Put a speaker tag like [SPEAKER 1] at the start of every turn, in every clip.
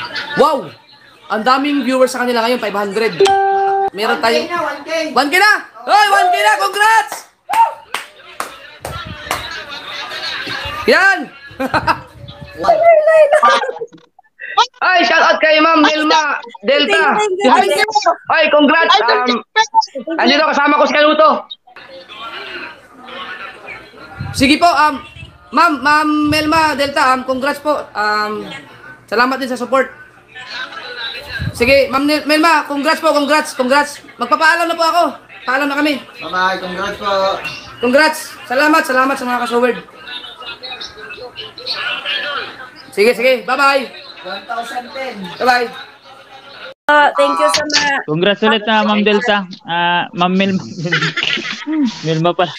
[SPEAKER 1] Wow! Ang daming viewers sa kanila ngayon, 500. Meron tayong 1K na! Hoy, 1K na! Congrats! Yan! Ay, shout out kay Ma'am Melma Delta. Ay, congrats. Andito kasama ko si Kaluto. Sige po, Ma'am Melma Delta, congrats po. Salamat din sa support. Sige, Ma'am Melma, congrats po, congrats. Magpapaalam na po ako. Paalam na kami.
[SPEAKER 2] Bye-bye, congrats po.
[SPEAKER 1] Congrats. Salamat sa mga ka-showard. Sige. Bye-bye.
[SPEAKER 2] 1,010.
[SPEAKER 1] Bye-bye.
[SPEAKER 3] Thank you so much.
[SPEAKER 4] Congrats ulit na Ma'am Delta. Ma'am Melma. Melma pala.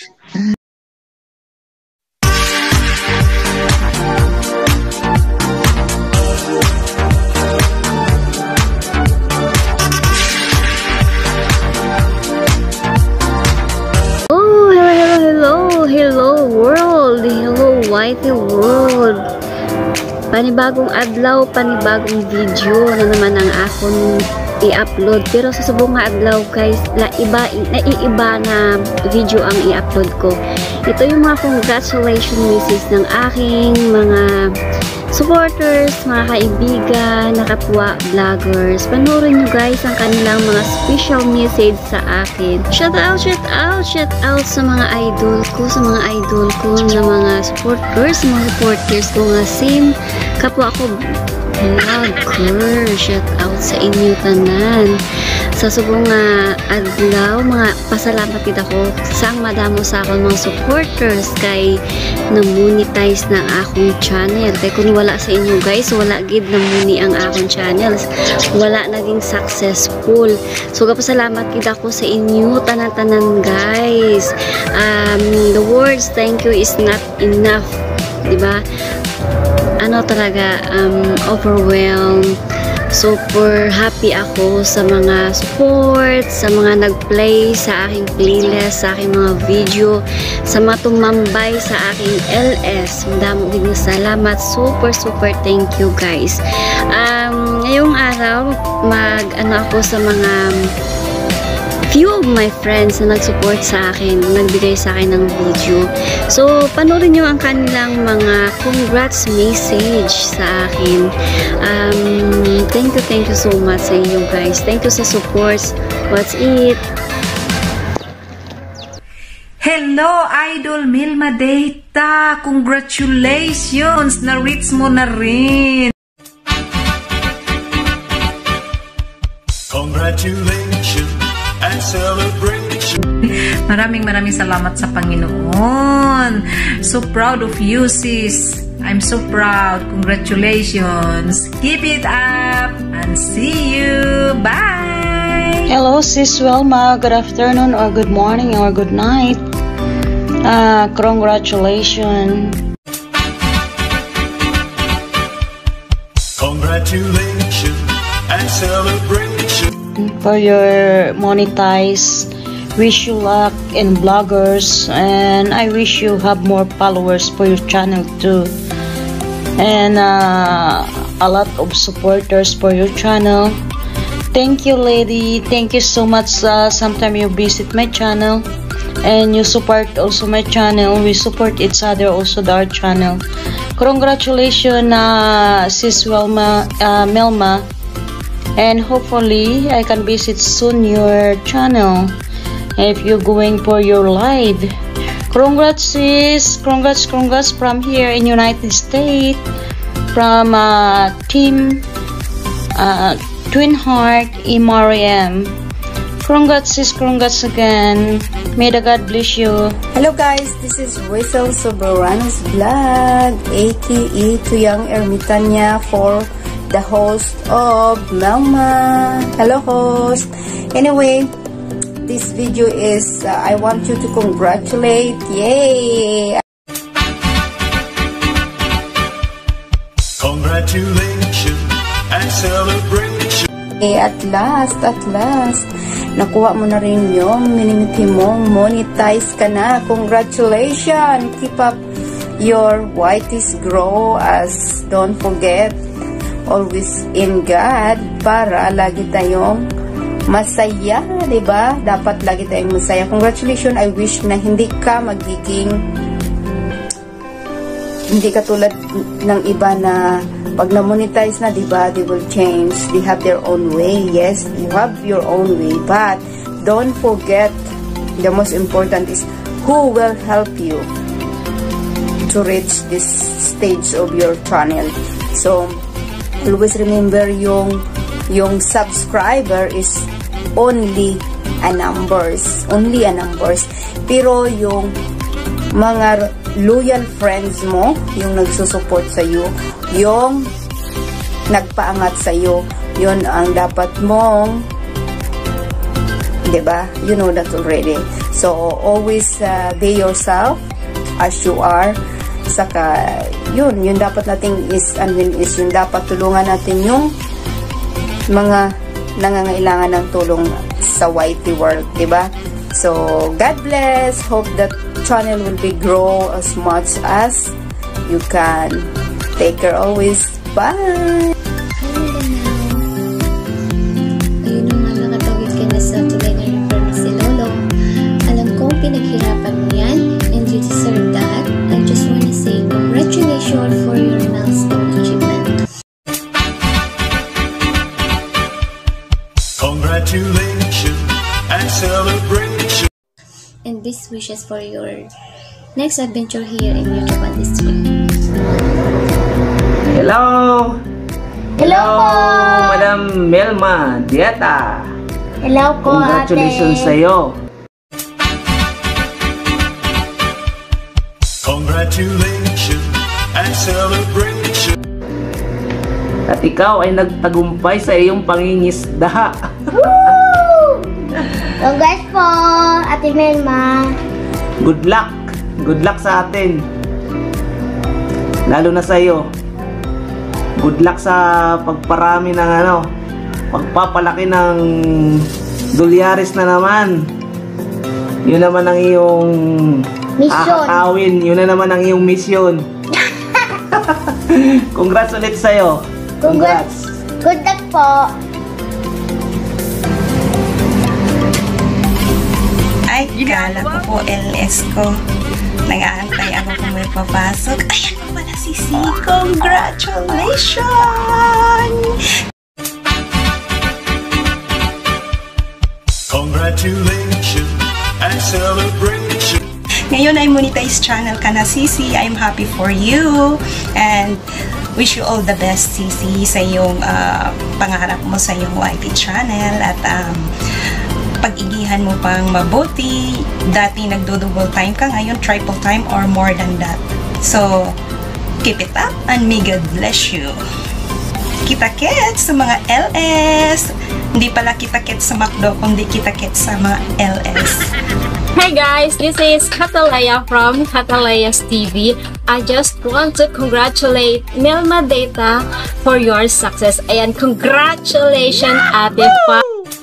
[SPEAKER 3] Hello world, hello whitey world. Panibagong adlaw, panibagong video na naman ang akong i-upload. Pero sa subong nga adlaw guys, naiiba na video ang i-upload ko. Ito yung mga congratulations message ng aking mga supporters, mga kaibigan, nakapwa vloggers. Panoorin nyo guys ang kanilang mga special message sa akin. Shout out sa mga idol ko, na mga supporters ko nga same kapwa ko vlogger. Shout out sa inyo tanan. Sa subong nga adlaw, mga pasalamat kita ko sang madamo sa akong mga supporters kay na-monetize na akong channel. Kaya kung wala sa inyo guys, wala gid na-muni ang akong channels. Wala naging successful. So kapasalamat kita ko sa inyo tanan-tanan guys. The words thank you is not enough. Diba? Ano talaga, overwhelmed. Super happy ako sa mga support, sa mga nag-play sa aking playlist, sa aking mga video, sa mga tumambay sa aking LS. Madaming din salamat. Super thank you guys. Ngayong araw, ako sa mga few of my friends na nag-support sa akin, nagbigay sa akin ng video. So, panoorin nyo ang kanilang mga congrats message sa akin. Thank you so much sa inyo guys. Thank you sa support. What's it?
[SPEAKER 5] Hello, Idol Melma Delta. Congratulations! Na-reach mo na rin.
[SPEAKER 6] Congratulations and celebration.
[SPEAKER 5] Maraming salamat sa Panginoon. So proud of you, sis. I'm so proud. Congratulations. Keep it up and see you. Bye.
[SPEAKER 7] Hello, sis Wilma. Good afternoon or good morning or good night. Congratulations.
[SPEAKER 6] Congratulations and celebration.
[SPEAKER 7] For your monetize. Wish you luck in bloggers, and I wish you have more followers for your channel too, and a lot of supporters for your channel. Thank you, lady. Thank you so much. Sometime you visit my channel and you support also my channel. We support each other also our channel. Congratulations, sis Melma, and hopefully I can visit soon your channel. If you're going for your live, congrats sis, congrats from here in United States, from team Twin Heart Mariam. Congrats sis, congrats again. May the God bless you.
[SPEAKER 8] Hello guys, this is Whistle Soberano's vlog, aka Tuyang Ermitanya, for the host of Melma. Hello host. Anyway, this video is I want you to congratulate. Yay!
[SPEAKER 6] Congratulations and celebration.
[SPEAKER 8] At last, nakuha mo na rin yung minimiti mong monetize ka na. Congratulations! Keep up your whiteys grow, as don't forget always in God para lagi tayong masaya, diba? Dapat lagi tayong masaya. Congratulations, I wish na hindi ka katulad ng iba na pag na-monetize na, diba, they will change. They have their own way. Yes, you have your own way. But don't forget, the most important is who will help you to reach this stage of your channel. So, always remember yung subscriber is only a numbers. Pero yung mga loyal friends mo, yung nagsusupport sa iyo, yung nagpaangat sa iyo, yun ang dapat mong, diba? You know that already. So, always be yourself as you are. Saka, yun dapat nating is yung dapat tulungan natin yung mga nangangailangan ng tulong sa YT world, diba? So, God bless. Hope that channel will be grow as much as you can. Take care always. Bye!
[SPEAKER 3] Ayun na nga, nakatawid ka na sa tulay na refer na si Lolo. Alam kong pinaghirapan mo yan, and you deserve that. I just wanna say congratulations for your milestone achievement.
[SPEAKER 6] Congratulations and celebration.
[SPEAKER 3] And best wishes for your next adventure here in YouTube District.
[SPEAKER 1] Hello!
[SPEAKER 9] Hello po!
[SPEAKER 1] Madam Melma Dieta.
[SPEAKER 9] Hello po,
[SPEAKER 1] Congratulations
[SPEAKER 9] ate.
[SPEAKER 1] sa'yo.
[SPEAKER 6] Congratulations and celebration.
[SPEAKER 1] At ikaw ay nagtagumpay sa iyong pangingisda.
[SPEAKER 9] Congrats po, Ate Melma.
[SPEAKER 1] Good luck! Good luck sa atin. Lalo na sa iyo. Good luck sa pagparami ng pagpapalaki ng dolyares na naman. Yun naman ang iyong
[SPEAKER 9] Mission.
[SPEAKER 1] Yun na naman ang iyong mission. Congrats ulit sa'yo. Congrats.
[SPEAKER 9] Good luck po.
[SPEAKER 10] Ay, kala ko po LS ko. Nag-aantay ako kung may papasok. Ayan mo pala si C. Congratulations!
[SPEAKER 6] Congratulations and celebration.
[SPEAKER 10] Ngayon ay monetize channel ka na, Sisi. I'm happy for you. And wish you all the best, Sisi, sa iyong pangarap mo sa iyong YT channel. At pag-igihan mo pang mabuti. Dati nagdo-double time ka, ngayon triple time or more than that. So, keep it up and may God bless you. Kita-kits sa mga LS. Hindi pala kita-kits sa McDo, kundi kita-kits sa mga LS.
[SPEAKER 11] Hi guys, this is Catalaya from Catalaya's TV. I just want to congratulate Melma Dieta for your success. Ayan, congratulations, Ate Pa.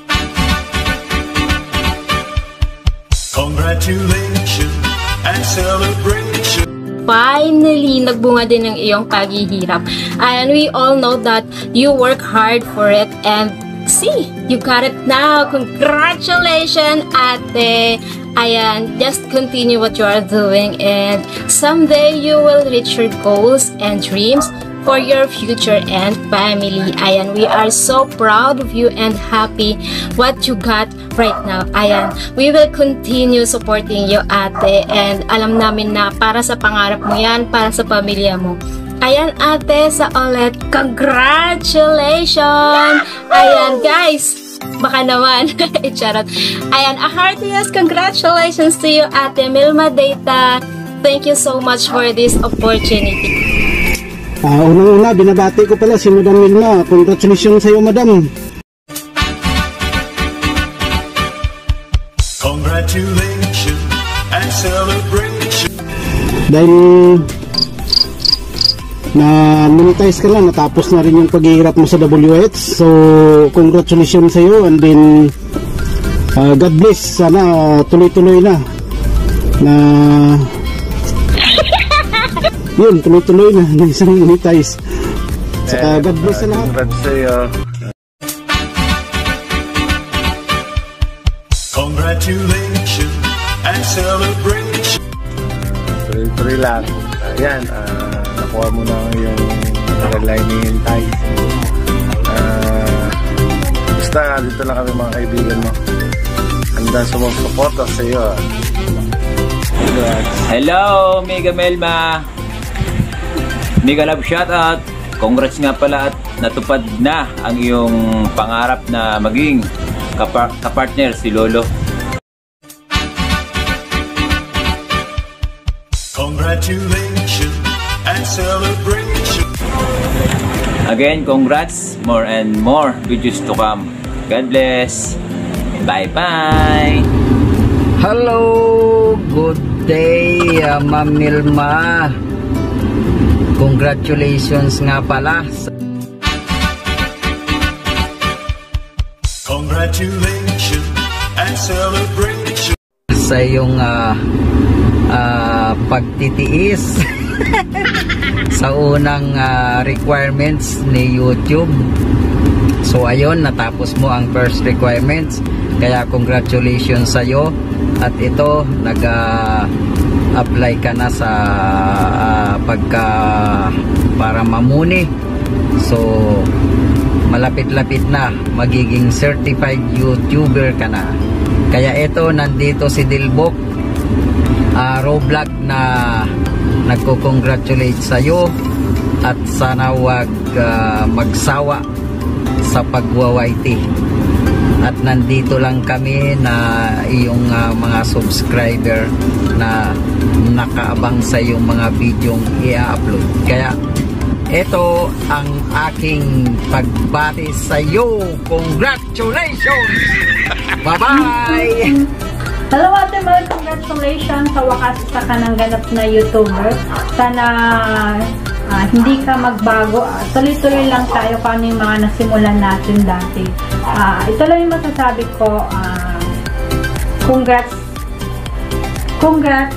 [SPEAKER 6] Congratulations and celebration.
[SPEAKER 11] Finally, nagbunga din ang iyong paghihirap. And we all know that you work hard for it and see, you got it now. Congratulations, Ate. Ayan, just continue what you are doing and someday you will reach your goals and dreams for your future and family. Ayan, we are so proud of you and happy what you got right now. Ayan, we will continue supporting you, Ate, and alam namin na para sa pangarap mo yan, para sa pamilya mo. Ayan, Ate, sa ulit, congratulations! Ayan, guys, baka naman, charot. Ayan, a heartiest congratulations to you, Ate Melma Dieta. Thank you so much for this opportunity.
[SPEAKER 12] Unang-una, binabati ko pala si Madam Melma. Congratulations sa iyo, Madam.
[SPEAKER 6] Congratulations and celebration.
[SPEAKER 12] Dahil na monetize ka lang, natapos na rin yung paghihirap mo sa WH. So, congratulations sa iyo and then God bless. Sana tuloy-tuloy na yun, tuloy-tuloy na isang monetize. Saka God bless sa lahat.
[SPEAKER 13] Congrats sa'yo.
[SPEAKER 6] Congratulations and celebration.
[SPEAKER 13] Tuloy-tuloy lang. Ayan, nakuha mo na yung red ni Hintay. Basta, dito lang kami mga kaibigan mo. Handa sumusuporta sa iyo.
[SPEAKER 4] Hello, Mega Melma. Mega love shoutout. Congrats nga pala at natupad na ang iyong pangarap na maging kapartner si Lolo.
[SPEAKER 6] Congratulations and celebration.
[SPEAKER 4] Again, congrats. More and more videos to come. God bless. Bye-bye.
[SPEAKER 14] Hello, good day, Ma'am Milma. Congratulations nga pala
[SPEAKER 6] Congratulations and celebration.
[SPEAKER 14] sa iyong pagtitiis sa unang requirements ni YouTube. So ayun, natapos mo ang first requirements, kaya congratulations sa iyo. At ito, nag-apply ka na sa para mamuni. So malapit-lapit na, magiging certified YouTuber ka na. Kaya ito, nandito si Dilbok Roblog na nagko-congratulate sa iyo, at sana wag magsawa sa pagwawaiti. At nandito lang kami na iyong mga subscriber na nakaabang sa iyong mga videong i-upload. Kaya ito ang aking pagbati sa iyo. Congratulations! Bye-bye!
[SPEAKER 15] Hello Ate Mel, congratulations! Sa wakas, isa ka ng ganap na YouTuber. Sana hindi ka magbago. Tuloy-tuloy lang tayo kung ano yung mga nasimulan natin dati. Ito lang yung masasabi ko. Congrats! Congrats!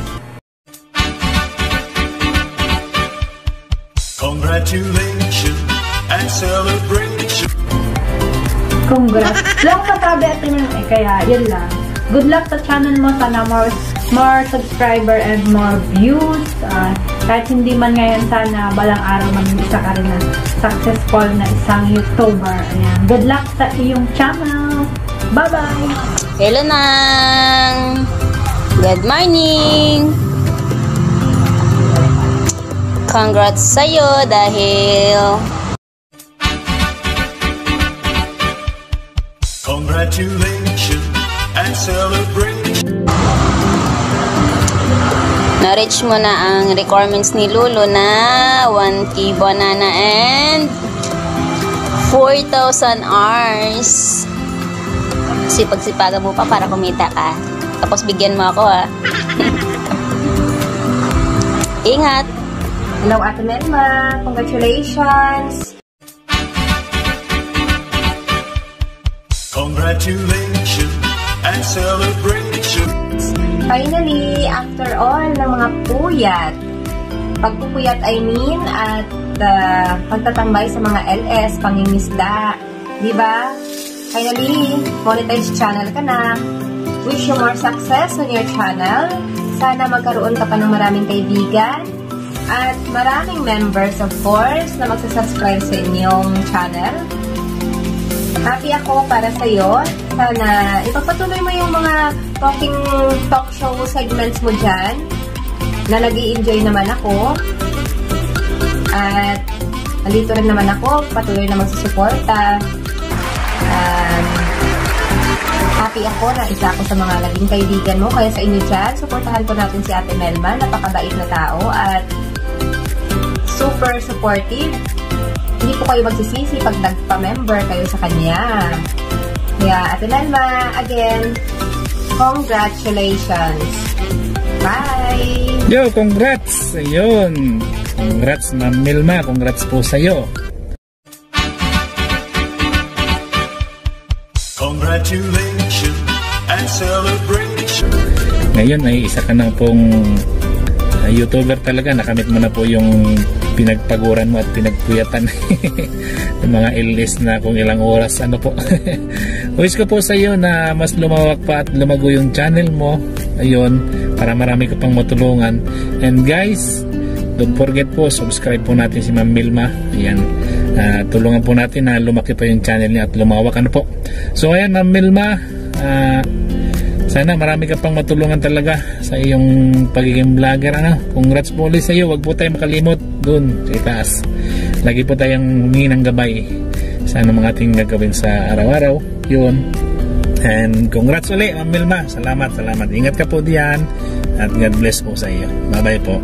[SPEAKER 6] Congratulations and celebration.
[SPEAKER 15] Congrats! Lang masabi Ate Mel, kaya yun lang. Good luck sa channel mo. Sana more subscriber and more views. Kahit hindi man ngayon, sana balang araw maging isa ka rin na successful na isang YouTuber. Ayan. Good luck sa iyong channel. Bye-bye!
[SPEAKER 16] Hello Nang! Good morning! Congrats sa'yo dahil
[SPEAKER 6] Congratulations and celebration.
[SPEAKER 16] na-reach mo na ang requirements ni Lolo na 1K banana and 4,000 hours. Sipag-sipagan mo pa para kumita ka. Tapos bigyan mo ako ha. Ingat!
[SPEAKER 17] Hello Ate Melma, congratulations!
[SPEAKER 6] Congratulations and celebrations.
[SPEAKER 17] Finally, after all ng mga puyat, pagpupuyat I mean, at pagtatambay sa mga LS, pangingisda, di ba? Finally, monetize channel ka na. Wish you more success on your channel. Sana magkaroon ka pa ng maraming kaibigan at maraming members, of course, na magsasubscribe sa inyong channel. Happy ako para sa iyo. Sana ipagpatuloy mo yung mga talk show segments mo dyan na nag-i-enjoy naman ako. At nandito rin naman ako, patuloy na magsusuporta. Happy ako na isa ako sa mga naging kaibigan mo. Kaya sa inyo dyan, suportahan po natin si Ate Melma. Napakabait na tao at super supportive. Hindi po kayo magsisisi pag nagpa-member kayo sa kanya. Kaya Ate Melma, again, congratulations! Bye!
[SPEAKER 18] Yo, congrats! Ayun! Congrats Ma'am Milma, congrats po sa'yo.
[SPEAKER 6] Congratulations and celebration.
[SPEAKER 18] Ngayon ay isa ka na pong YouTuber talaga, nakamit mo na po yung pinagpaguran mo at pinagpuyatan ng mga LS na kung ilang oras ano po. Wish ko po sa iyo na mas lumawak pa at lumago yung channel mo, ayun, para marami ka pang matulungan. And guys, don't forget po, subscribe po natin si Ma'am Milma. Ayan, tulungan po natin na lumaki pa yung channel niya at lumawak ano po. So ayan, Ma'am Milma, sana marami ka pang matulungan talaga sa iyong pagiging vlogger. Congrats po ulit sa iyo. Huwag po tayo makalimot dun sa itaas. Lagi po tayong humingi ng gabay sa mga ating gagawin sa araw-araw. Yun. And congrats ulit, Ma'am Milma. Salamat. Ingat ka po diyan. At God bless po sa iyo. Bye-bye po.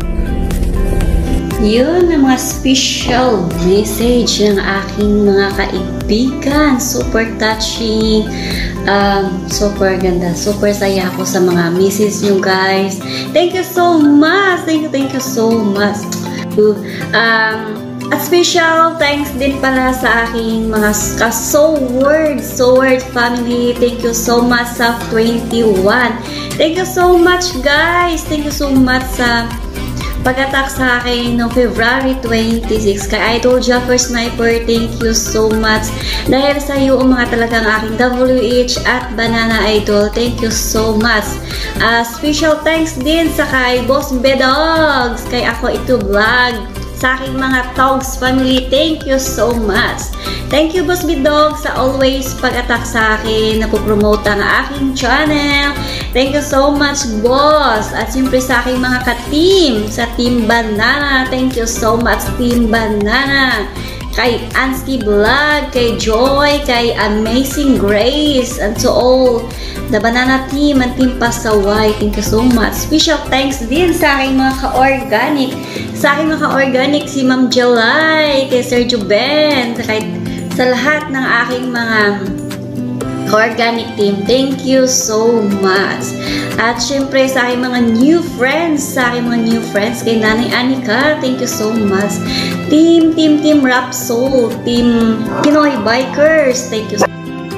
[SPEAKER 3] Yun ang mga special message ng aking mga kaibigan. Super touching. Super ganda. Super saya ako sa mga message nyo, guys. Thank you so much. Thank you so much. At special thanks din pala sa aking mga ka-Soword family. Thank you so much sa 21. Thank you so much, guys. Thank you so much sa pag-attack sa akin noong February 26 kay Idol Jaffer Sniper. Thank you so much. Dahil sa iyo ang mga talagang aking WH at Banana Idol. Thank you so much. Special thanks din sa kay Boss Bedogs, kay Ako Ito Vlog, sa aking mga Togs family. Thank you so much. Thank you, Boss Bidog, sa always pag-attack sa akin, napopromote ang aking channel. Thank you so much, boss. At siyempre sa aking mga ka-team, sa Team Banana. Thank you so much, Team Banana. Kay Ansky Vlog, kay Joy, kay Amazing Grace, and to all the Banana team and Team Pasaway. Thank you so much. Special thanks din sa aking mga ka-organic. Sa aking mga ka-organic, si Ma'am Jelay, kay Sir Juben, sa lahat ng aking mga organic team. Thank you so much. At syempre sa aking mga new friends, kay Nanay Anika, thank you so much. Team Rap Soul, Team Pinoy Bikers, thank you so much.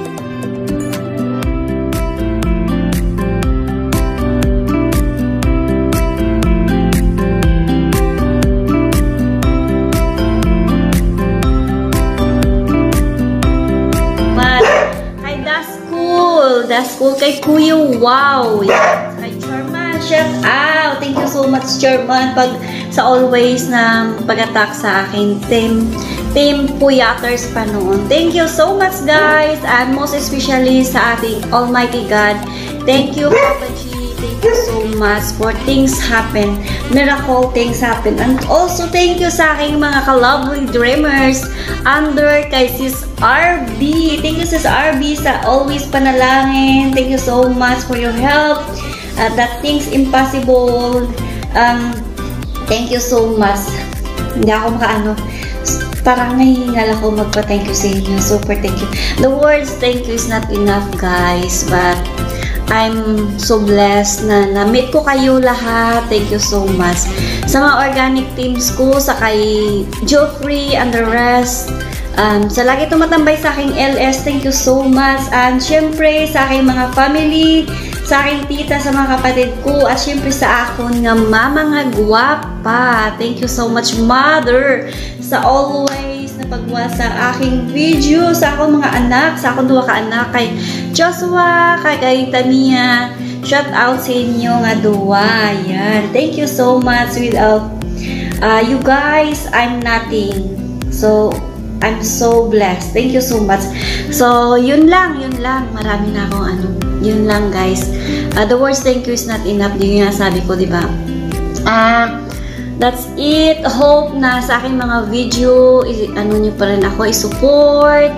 [SPEAKER 3] School kay Kuya Wow, kay Chairman, shout out. Thank you so much, Chairman, sa always na pag-attack sa akin. Team Puyaters pa noon. Thank you so much, guys, and most especially sa ating Almighty God. Thank you, Papa G. Thank you so much for things happen, miracle things happen. And also thank you sa aking mga ka-lovely dreamers under kay Sis RB. Thank you, Sis RB, sa always panalangin. Thank you so much for your help. That things impossible. Thank you so much. Hindi ako parang nahihingal ako magpa-thank you sa inyo. Super thank you. The words thank you is not enough, guys, but I'm so blessed na na-meet ko kayo lahat. Thank you so much. Sa mga organic teams ko, sa kay Geoffrey and the rest, sa lagi tumatambay sa aking LS, thank you so much. And syempre sa aking mga family, sa aking tita, sa mga kapatid ko, at syempre sa akon nga mama nga guwapa. Thank you so much, mother, sa always na pagwa sa aking video, sa akong mga anak, sa akong duwa ka anak, kay Joshua, kay Tamia. Shout out sa inyo nga duwa. Yan. Thank you so much. Without you guys, I'm nothing. So I'm so blessed. Thank you so much. So yun lang. Marami na akong yun lang, guys. The words thank you is not enough. Yun yung sabi ko, diba? That's it. Hope na sa aking mga video, nyo pa rin ako, support,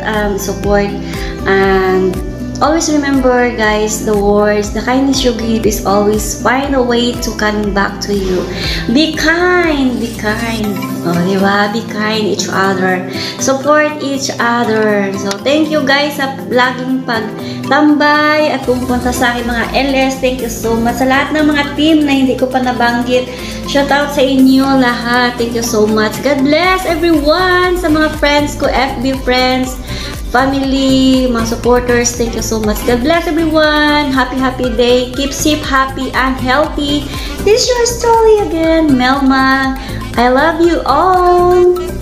[SPEAKER 3] and always remember, guys, the words, the kindness you give is always find a way to coming back to you. Be kind. O, diba? Be kind each other. Support each other. So, thank you, guys, sa laging pagtambay at pumunta sa aking mga LS. Thank you so much. Sa lahat ng mga team na hindi ko pa nabanggit, shout out sa inyo lahat. Thank you so much. God bless everyone. Sa mga friends ko, FB friends, family, mga supporters, thank you so much. God bless everyone. Happy day. Keep safe, happy, and healthy. This is your story again, Melma. I love you all.